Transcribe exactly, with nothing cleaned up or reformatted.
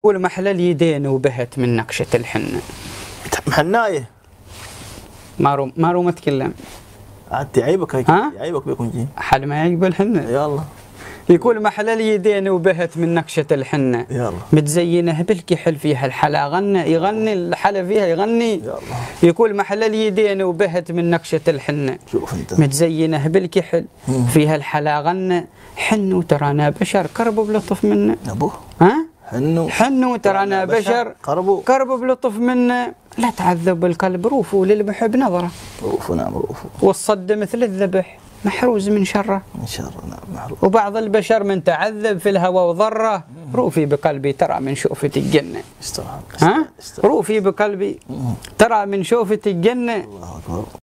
يقول محلى اليدين وبهت من نقشة الحنة. محناية ما روم ما روم اتكلم. عاد يعيبك هيك ها؟ يعيبك بيكون جي حد ما يعجب الحنة. يلا يقول محلى اليدين وبهت من نقشة الحنة. يلا متزينه بالكحل فيها الحلا غنى يغني الحلا فيها يغني. يلا يقول محلى اليدين وبهت من نقشة الحنة. شوف انت متزينه بالكحل فيها الحلا غنى. حنو ترانا بشر قربوا بلطف منا. ابوه ها؟ حنو حنو ترانا بشر قربوا قربوا بلطف منا. لا تعذب القلب روفوا للمحب نظرة. روفوا نعم روفوا والصد مثل الذبح محروز من شره. ان شاء الله نعم محروز. وبعض البشر من تعذب في الهوى وضره. روفي بقلبي ترى من شوفة الجنة. استرحب ها؟ روفي بقلبي ترى من شوفة الجنة. الله اكبر.